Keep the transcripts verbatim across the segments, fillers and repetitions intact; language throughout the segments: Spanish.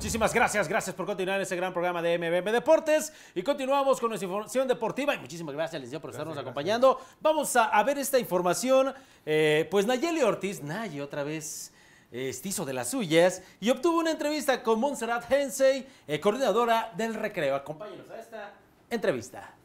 Muchísimas gracias, gracias por continuar en este gran programa de M B M Deportes y continuamos con nuestra información deportiva y muchísimas gracias, licenciado, por estarnos gracias, acompañando. Gracias. Vamos a, a ver esta información, eh, pues Nayeli Ortiz, Naye otra vez eh, hizo de las suyas y obtuvo una entrevista con Montserrat Hensey, eh, coordinadora del recreo. Acompáñenos a esta entrevista.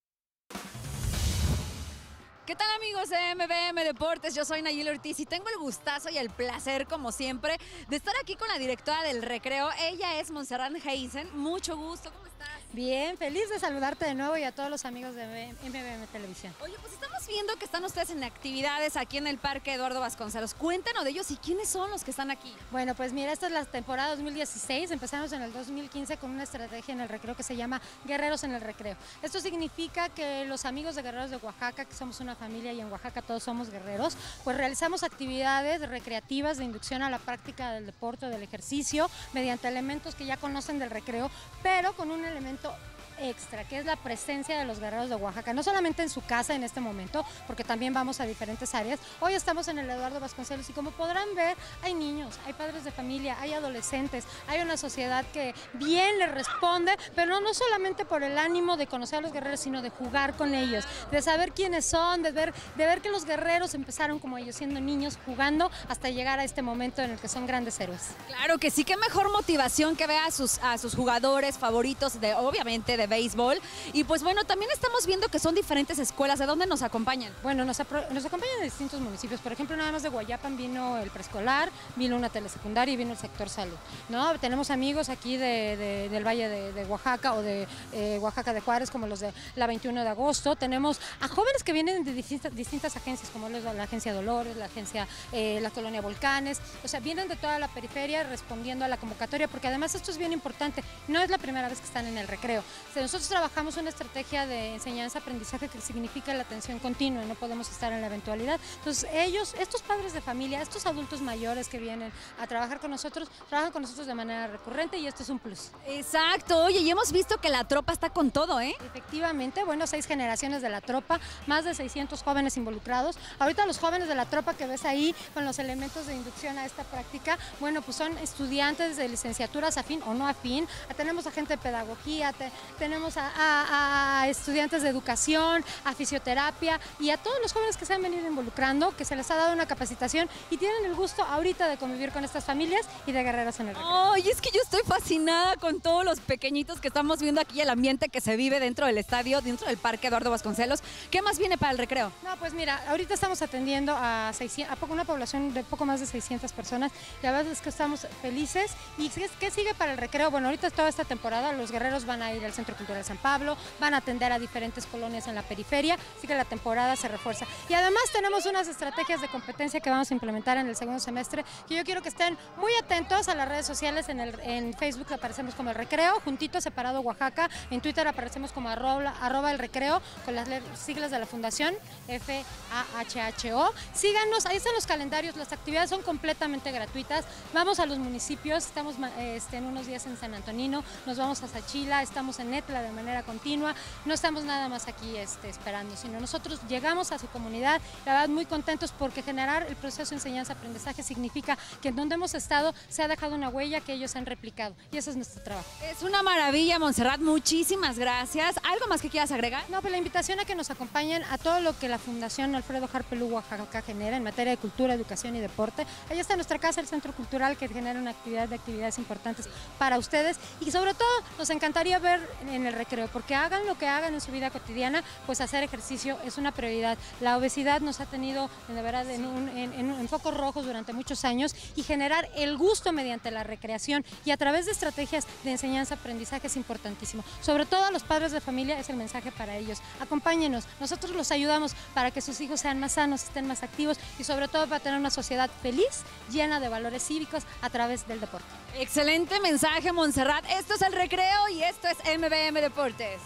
¿Qué tal, amigos de M B M Deportes? Yo soy Nayeli Ortiz y tengo el gustazo y el placer, como siempre, de estar aquí con la directora del recreo. Ella es Montserrat Hensey. Mucho gusto, ¿cómo estás? Bien, feliz de saludarte de nuevo y a todos los amigos de M B M Televisión. Oye, pues estamos viendo que están ustedes en actividades aquí en el Parque Eduardo Vasconcelos. Cuéntanos de ellos y quiénes son los que están aquí. Bueno, pues mira, esta es la temporada dos mil dieciséis. Empezamos en el dos mil quince con una estrategia en el recreo que se llama Guerreros en el Recreo. Esto significa que los amigos de Guerreros de Oaxaca, que somos una familia y en Oaxaca todos somos guerreros, pues realizamos actividades recreativas de inducción a la práctica del deporte, del ejercicio, mediante elementos que ya conocen del recreo, pero con un elemento extra, que es la presencia de los guerreros de Oaxaca, no solamente en su casa en este momento, porque también vamos a diferentes áreas. Hoy estamos en el Eduardo Vasconcelos y como podrán ver, hay niños, hay padres de familia, hay adolescentes, hay una sociedad que bien les responde, pero no, no solamente por el ánimo de conocer a los guerreros, sino de jugar con ellos, de saber quiénes son, de ver, de ver que los guerreros empezaron como ellos siendo niños, jugando hasta llegar a este momento en el que son grandes héroes. Claro que sí, qué mejor motivación que ver a sus, a sus jugadores favoritos, de obviamente de béisbol. Y pues bueno, también estamos viendo que son diferentes escuelas. ¿De dónde nos acompañan? Bueno, nos, nos acompañan de distintos municipios. Por ejemplo, nada más de Guayapan vino el preescolar, vino una telesecundaria y vino el sector salud, ¿no? Tenemos amigos aquí de, de, del Valle de, de Oaxaca o de eh, Oaxaca de Juárez, como los de la veintiuno de agosto. Tenemos a jóvenes que vienen de distintas, distintas agencias, como los de la agencia Dolores, la agencia, eh, la colonia Volcanes. O sea, vienen de toda la periferia respondiendo a la convocatoria, porque además esto es bien importante. No es la primera vez que están en el recreo. O sea, nosotros trabajamos una estrategia de enseñanza-aprendizaje que significa la atención continua, no podemos estar en la eventualidad. Entonces ellos, estos padres de familia, estos adultos mayores que vienen a trabajar con nosotros, trabajan con nosotros de manera recurrente y esto es un plus. Exacto, oye, y hemos visto que la tropa está con todo, ¿eh? Efectivamente, bueno, seis generaciones de la tropa, más de seiscientos jóvenes involucrados. Ahorita los jóvenes de la tropa que ves ahí con los elementos de inducción a esta práctica, bueno, pues son estudiantes de licenciaturas afín o no afín, tenemos a gente de pedagogía, te, tenemos a A, a estudiantes de educación, a fisioterapia y a todos los jóvenes que se han venido involucrando, que se les ha dado una capacitación y tienen el gusto ahorita de convivir con estas familias y de guerreros en el recreo. Ay, es que yo estoy fascinada con todos los pequeñitos que estamos viendo aquí, el ambiente que se vive dentro del estadio, dentro del Parque Eduardo Vasconcelos. ¿Qué más viene para el recreo? No, pues mira, ahorita estamos atendiendo a, seiscientos, a poco, una población de poco más de seiscientas personas. La verdad es que estamos felices. ¿Y qué sigue para el recreo? Bueno, ahorita toda esta temporada los guerreros van a ir al Centro Cultural San Pablo, van a atender a diferentes colonias en la periferia, así que la temporada se refuerza. Y además tenemos unas estrategias de competencia que vamos a implementar en el segundo semestre, que yo quiero que estén muy atentos a las redes sociales. En, el, en Facebook aparecemos como El Recreo, juntito, separado Oaxaca, en Twitter aparecemos como arroba, arroba El Recreo, con las siglas de la fundación, F A H H O. Síganos, ahí están los calendarios, las actividades son completamente gratuitas. Vamos a los municipios, estamos este, en unos días en San Antonino, nos vamos a Sachila, estamos en Etla de manera continua, no estamos nada más aquí este, esperando, sino nosotros llegamos a su comunidad, la verdad muy contentos porque generar el proceso de enseñanza-aprendizaje significa que en donde hemos estado se ha dejado una huella que ellos han replicado y eso es nuestro trabajo. Es una maravilla, Montserrat, muchísimas gracias. ¿Algo más que quieras agregar? No, pues la invitación a que nos acompañen a todo lo que la Fundación Alfredo Harpelú Oaxaca genera en materia de cultura, educación y deporte. Ahí está nuestra casa, el Centro Cultural, que genera una actividad de actividades importantes para ustedes y sobre todo nos encantaría ver en el recreo, porque hagan lo que hagan en su vida cotidiana, pues hacer ejercicio es una prioridad. La obesidad nos ha tenido de verdad en, un, en, en, en focos rojos durante muchos años y generar el gusto mediante la recreación y a través de estrategias de enseñanza-aprendizaje es importantísimo. Sobre todo a los padres de familia es el mensaje para ellos. Acompáñenos, nosotros los ayudamos para que sus hijos sean más sanos, estén más activos y sobre todo para tener una sociedad feliz, llena de valores cívicos a través del deporte. Excelente mensaje, Montserrat. Esto es El Recreo y esto es M B M Deportes.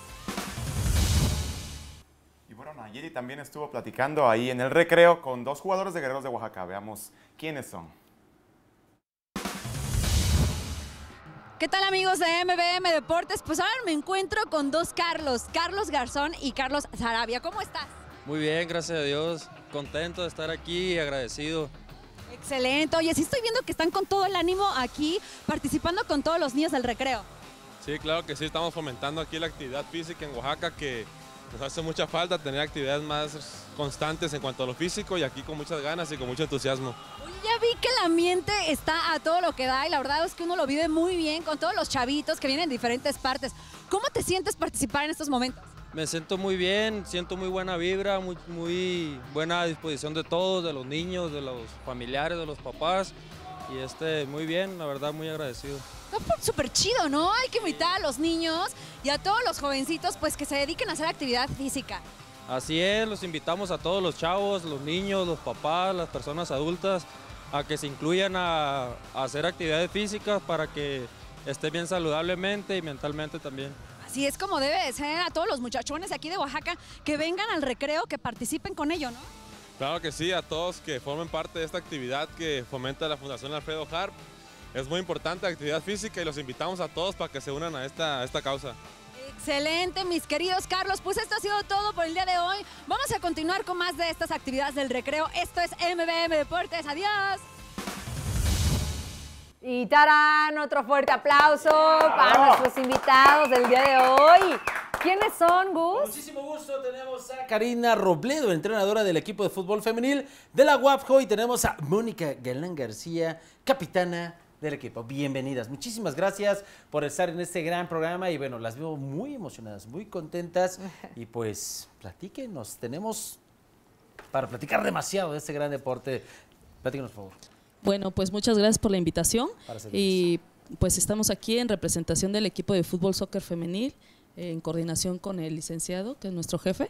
Y bueno, Nayeli también estuvo platicando ahí en el recreo con dos jugadores de Guerreros de Oaxaca. Veamos quiénes son. ¿Qué tal, amigos de M B M Deportes? Pues ahora me encuentro con dos Carlos, Carlos Garzón y Carlos Sarabia. ¿Cómo estás? Muy bien, gracias a Dios. Contento de estar aquí y agradecido. Excelente. Oye, sí estoy viendo que están con todo el ánimo aquí, participando con todos los niños del recreo. Sí, claro que sí, estamos fomentando aquí la actividad física en Oaxaca, que nos hace mucha falta tener actividades más constantes en cuanto a lo físico, y aquí con muchas ganas y con mucho entusiasmo. Oye, ya vi que el ambiente está a todo lo que da y la verdad es que uno lo vive muy bien con todos los chavitos que vienen de diferentes partes. ¿Cómo te sientes participar en estos momentos? Me siento muy bien, siento muy buena vibra, muy, muy buena disposición de todos, de los niños, de los familiares, de los papás, y este, muy bien, la verdad, muy agradecido. Está súper chido, ¿no? Hay que invitar a los niños y a todos los jovencitos pues que se dediquen a hacer actividad física. Así es, los invitamos a todos los chavos, los niños, los papás, las personas adultas, a que se incluyan a, a hacer actividades físicas para que estén bien saludablemente y mentalmente también. Así es como debe de ser, a todos los muchachones aquí de Oaxaca que vengan al recreo, que participen con ello, ¿no? Claro que sí, a todos que formen parte de esta actividad que fomenta la Fundación Alfredo Harp. Es muy importante la actividad física y los invitamos a todos para que se unan a esta, a esta causa. Excelente, mis queridos Carlos. Pues esto ha sido todo por el día de hoy. Vamos a continuar con más de estas actividades del recreo. Esto es M V M Deportes. Adiós. Y tarán, otro fuerte aplauso para nuestros invitados del día de hoy. ¿Quiénes son, Gus? Con muchísimo gusto tenemos a Karina Robledo, entrenadora del equipo de fútbol femenil de la U A P J, y tenemos a Mónica Galán García, capitana del equipo. Bienvenidas, muchísimas gracias por estar en este gran programa y bueno, las veo muy emocionadas, muy contentas y pues platíquenos, tenemos para platicar demasiado de este gran deporte. Platíquenos, por favor. Bueno, pues muchas gracias por la invitación y pues estamos aquí en representación del equipo de fútbol soccer femenil, en coordinación con el licenciado, que es nuestro jefe.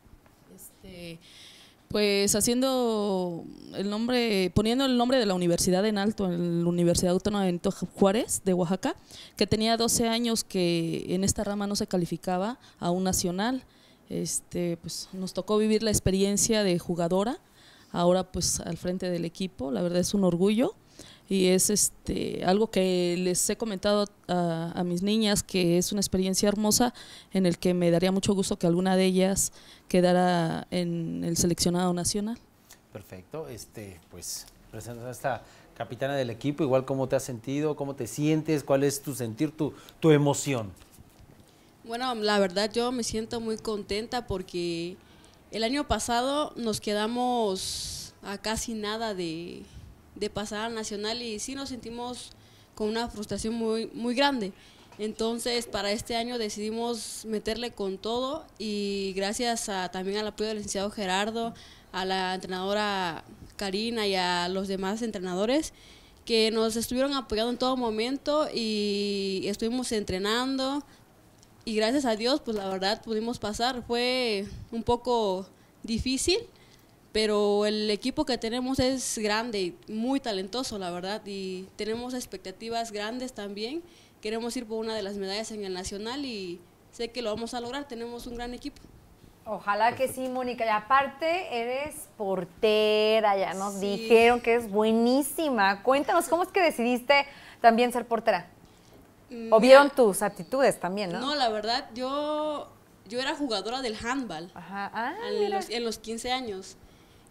Este, pues haciendo el nombre, poniendo el nombre de la universidad en alto, en la Universidad Autónoma de Benito Juárez de Oaxaca, que tenía doce años que en esta rama no se calificaba a un nacional. Este, pues nos tocó vivir la experiencia de jugadora, ahora pues al frente del equipo. La verdad es un orgullo y es este algo que les he comentado a, a mis niñas, que es una experiencia hermosa en el que me daría mucho gusto que alguna de ellas quedara en el seleccionado nacional. Perfecto, este pues presentas a esta capitana del equipo, igual cómo te has sentido, cómo te sientes, cuál es tu sentir, tu, tu emoción. Bueno, la verdad yo me siento muy contenta porque el año pasado nos quedamos a casi nada de, de pasar al nacional y sí nos sentimos con una frustración muy, muy grande. Entonces para este año decidimos meterle con todo y gracias a, también al apoyo del licenciado Gerardo, a la entrenadora Karina y a los demás entrenadores que nos estuvieron apoyando en todo momento y estuvimos entrenando. Y gracias a Dios, pues la verdad pudimos pasar. Fue un poco difícil, pero el equipo que tenemos es grande y muy talentoso, la verdad. Y tenemos expectativas grandes también. Queremos ir por una de las medallas en el nacional y sé que lo vamos a lograr. Tenemos un gran equipo. Ojalá que sí, Mónica. Y aparte, eres portera, ya nos Sí. dijeron que es buenísima. Cuéntanos, ¿cómo es que decidiste también ser portera? ¿O vieron tus aptitudes también, no? No, la verdad, yo, yo era jugadora del handball Ajá. Ah, en mira. los, en los quince años.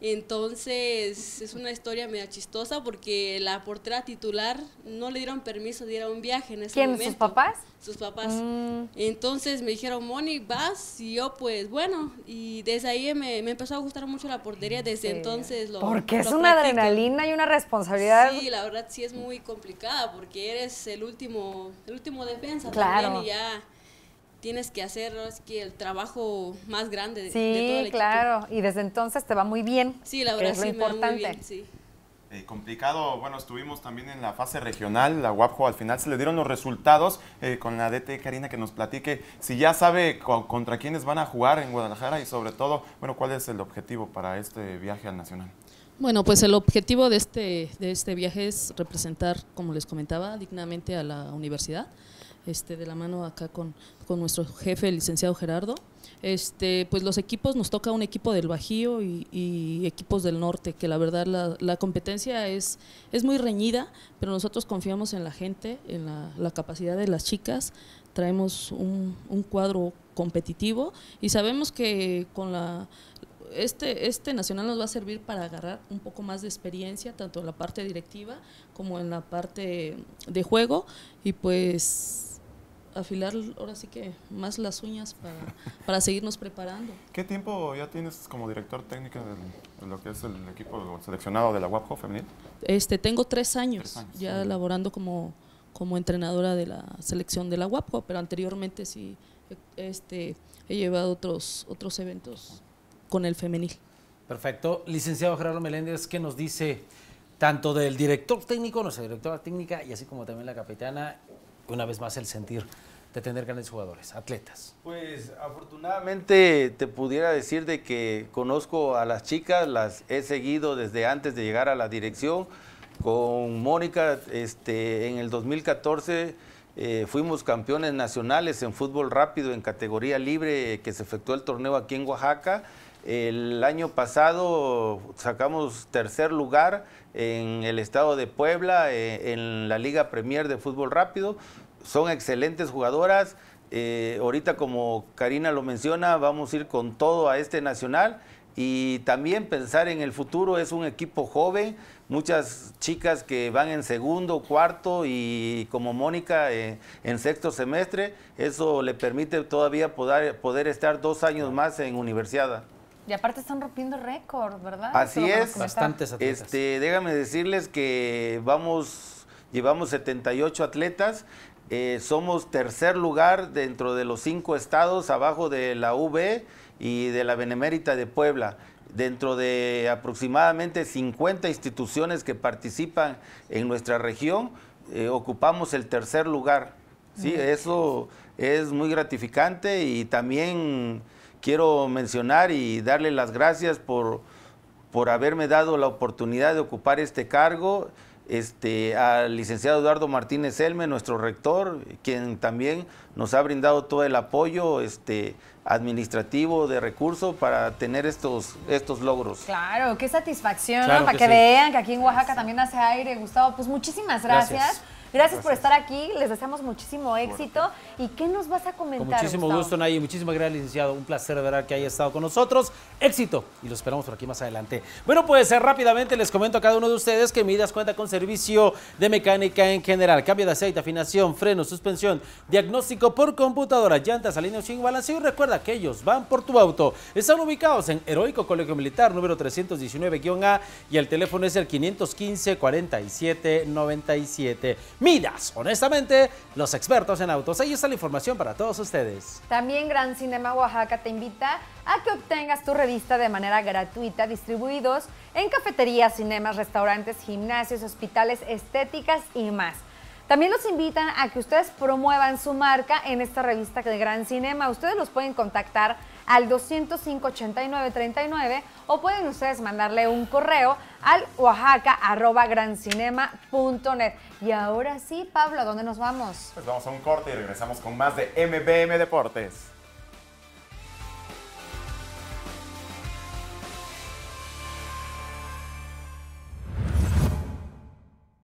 Entonces, es una historia media chistosa porque la portera titular no le dieron permiso de ir a un viaje en ese ¿Quién? momento. ¿Sus papás? Sus papás. Mm. Entonces me dijeron, Moni, vas, y yo pues bueno, y desde ahí me, me empezó a gustar mucho la portería, desde Sí. entonces lo Porque es lo una practico. adrenalina y una responsabilidad. Sí, la verdad sí es muy complicada porque eres el último, el último defensa Claro. también y ya tienes que hacer es que el trabajo más grande de, Sí, de todo el equipo. claro. Y desde entonces te va muy bien. Sí, la que verdad es lo sí me va muy importante. bien, sí. Eh, complicado, bueno, estuvimos también en la fase regional, la U A P J al final se le dieron los resultados, eh, con la D T Karina que nos platique si ya sabe co- contra quiénes van a jugar en Guadalajara y sobre todo, bueno, cuál es el objetivo para este viaje al Nacional. Bueno, pues el objetivo de este, de este viaje es representar, como les comentaba, dignamente a la universidad, este, de la mano acá con, con nuestro jefe, el licenciado Gerardo. Este, pues los equipos, nos toca un equipo del Bajío y, y equipos del norte, que la verdad la, la competencia es, es muy reñida, pero nosotros confiamos en la gente, en la, la capacidad de las chicas, traemos un, un cuadro competitivo y sabemos que con la este, este nacional nos va a servir para agarrar un poco más de experiencia, tanto en la parte directiva como en la parte de juego, y pues afilar ahora sí que más las uñas para, para seguirnos preparando. ¿Qué tiempo ya tienes como director técnico de, de lo que es el equipo seleccionado de la U A P J O femenil? Este, tengo tres años, tres años ya sí. laborando como, como entrenadora de la selección de la U A P J O, pero anteriormente sí este, he llevado otros, otros eventos con el femenil. Perfecto. Licenciado Gerardo Meléndez, ¿qué nos dice tanto del director técnico, nuestra directora técnica, y así como también la capitana, una vez más el sentir de tener grandes jugadores, atletas? Pues afortunadamente te pudiera decir de que conozco a las chicas, las he seguido desde antes de llegar a la dirección. Con Mónica, este, en el dos mil catorce eh, fuimos campeones nacionales en fútbol rápido en categoría libre, eh, que se efectuó el torneo aquí en Oaxaca. El año pasado sacamos tercer lugar en el estado de Puebla, eh, en la Liga Premier de fútbol rápido. Son excelentes jugadoras. Eh, ahorita, como Karina lo menciona, vamos a ir con todo a este nacional y también pensar en el futuro. Es un equipo joven, muchas chicas que van en segundo, cuarto y como Mónica eh, en sexto semestre. Eso le permite todavía poder, poder estar dos años más en universidad. Y aparte están rompiendo récord, ¿verdad? Así es. Bastantes atletas. Este, déjame decirles que vamos, llevamos setenta y ocho atletas. Eh, somos tercer lugar dentro de los cinco estados, abajo de la U B y de la Benemérita de Puebla. Dentro de aproximadamente cincuenta instituciones que participan en nuestra región, eh, ocupamos el tercer lugar. Sí, eso es muy gratificante y también quiero mencionar y darle las gracias por, por haberme dado la oportunidad de ocupar este cargo. Este, al licenciado Eduardo Martínez Elme, nuestro rector, quien también nos ha brindado todo el apoyo este, administrativo de recursos para tener estos, estos logros. Claro, qué satisfacción, Claro ¿no? Para que que, sí. vean que aquí en Oaxaca también hace aire, Gustavo. Pues muchísimas gracias. Gracias. Gracias, por estar aquí, les deseamos muchísimo éxito. ¿Y qué nos vas a comentar, Con muchísimo Gustavo? gusto, Nayi, muchísimas gracias, licenciado. Un placer de verdad que haya estado con nosotros. Éxito y lo esperamos por aquí más adelante. Bueno, pues eh, rápidamente les comento a cada uno de ustedes que Midas cuenta con servicio de mecánica en general, cambio de aceite, afinación, freno, suspensión, diagnóstico por computadora, llantas, alineación sin balanceo. Y recuerda que ellos van por tu auto. Están ubicados en Heroico Colegio Militar, número trescientos diecinueve A, y el teléfono es el quinientos quince, cuarenta y siete, noventa y siete. Midas, honestamente, los expertos en autos. Ahí está la información para todos ustedes. También Gran Cinema Oaxaca te invita a que obtengas tu revista de manera gratuita, distribuidos en cafeterías, cinemas, restaurantes, gimnasios, hospitales, estéticas y más. También los invitan a que ustedes promuevan su marca en esta revista de Gran Cinema. Ustedes los pueden contactar al doscientos cinco, ochenta y nueve, treinta y nueve o pueden ustedes mandarle un correo al oaxaca arroba grancinema punto net. Y ahora sí, Pablo, ¿a dónde nos vamos? Pues vamos a un corte y regresamos con más de M B M Deportes.